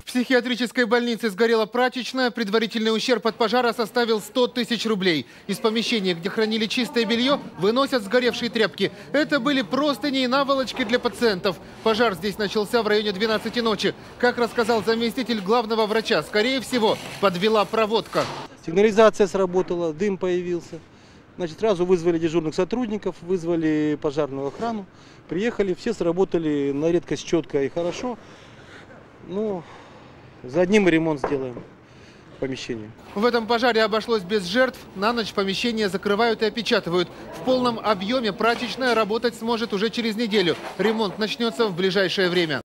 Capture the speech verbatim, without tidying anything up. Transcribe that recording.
психиатрической больнице сгорела прачечная. Предварительный ущерб от пожара составил сто тысяч рублей. Из помещения, где хранили чистое белье, выносят сгоревшие тряпки. Это были простыни и наволочки для пациентов. Пожар здесь начался в районе двенадцати ночи. Как рассказал заместитель главного врача, скорее всего, подвела проводка. Сигнализация сработала, дым появился. Значит, сразу вызвали дежурных сотрудников, вызвали пожарную охрану. Приехали, все сработали на редкость четко и хорошо. Ну, за одним мы ремонт сделаем помещение. В этом пожаре обошлось без жертв. На ночь помещение закрывают и опечатывают. В полном объеме прачечная работать сможет уже через неделю. Ремонт начнется в ближайшее время.